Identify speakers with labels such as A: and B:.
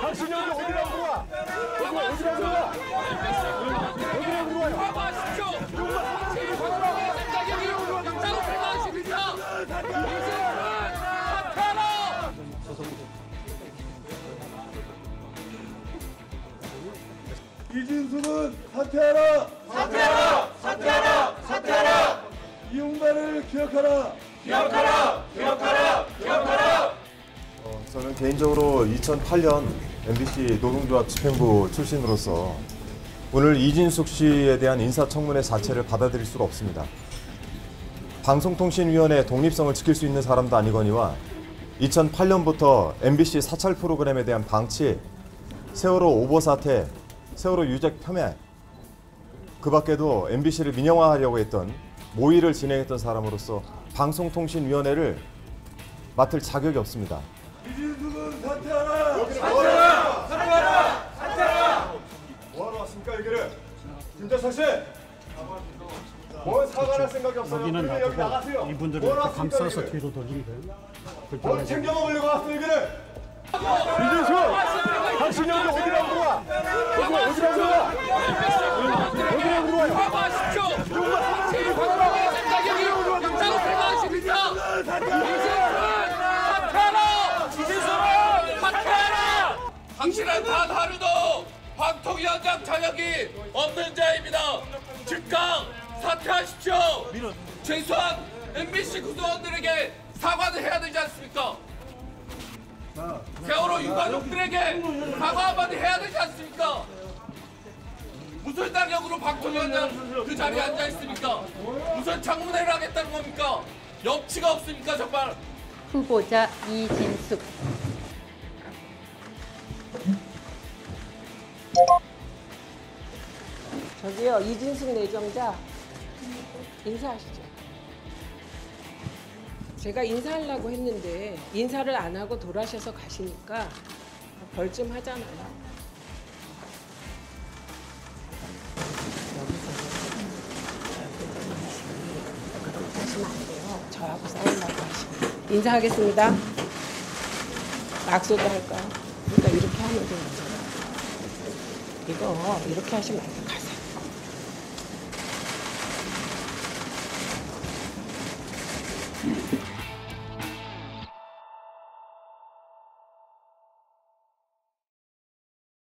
A: 당신이 여기 어디라고 들어와? 어디라고 들어와? 어디라고 들어와요?
B: 사과하십시오.
A: 이진숙은 사퇴하라!
C: 사퇴하라! 사퇴하라! 사퇴하라!
A: 이용만을 기억하라!
C: 기억하라! 기억하라! 기억하라!
D: 저는 개인적으로 2008년 MBC 노동조합 집행부 출신으로서 오늘 이진숙 씨에 대한 인사청문회 자체를 받아들일 수가 없습니다. 방송통신위원회의 독립성을 지킬 수 있는 사람도 아니거니와 2008년부터 MBC 사찰 프로그램에 대한 방치, 세월호 오보 사태, 세월호 유죄 폄훼, 그 밖에도 MBC를 민영화하려고 했던 모의를 진행했던 사람으로서 방송통신위원회를 맡을 자격이 없습니다.
A: 이진숙은 사퇴하라!
C: 사퇴하라! 사퇴하라! 사퇴하라!
A: 뭐하러 왔습니까 여기를? 김재석 씨! 뭔 사과할 생각이 없어요?
E: 여기는
A: 그러면 여기
E: 놔두고
A: 나가세요.
E: 이분들을
A: 뭐하러
E: 이렇게
A: 왔습니까,
E: 감싸서
A: 여기를?
E: 뒤로 돌리면 돼요.
A: 뭘
E: 불편하게.
A: 챙겨 먹으려고 왔어 여기를? 이진숙! 당신이 여기 어디라고 들어와? 어디라고 들어와? 어디라고 들어와요?
B: 사과하십시오. 당신은 단 하루도 방통위원장 자격이 없는 자입니다. 즉각 사퇴하십시오. 최소한 MBC 구성원들에게 사과를 해야 되지 않습니까? 세월호 유가족들에게 사과 한마디 해야 되지 않습니까? 무슨 자격으로 방통위원장 그 자리에 앉아 있습니까? 무슨 청문회를 하겠다는 겁니까? 염치가 없습니까 정말?
F: 후보자 이진숙.
G: 저기요, 이진숙 내정자 인사하시죠. 제가 인사하려고 했는데 인사를 안 하고 돌아셔서 가시니까 벌 좀 하잖아요. 그렇게 하시면 안 돼요. 저하고 싸우려고 하시면. 인사하겠습니다. 낙서도 할까요? 그러니까 이렇게 하면 되는 거잖아요. 이거 이렇게 하시면 안 돼요. 가세요.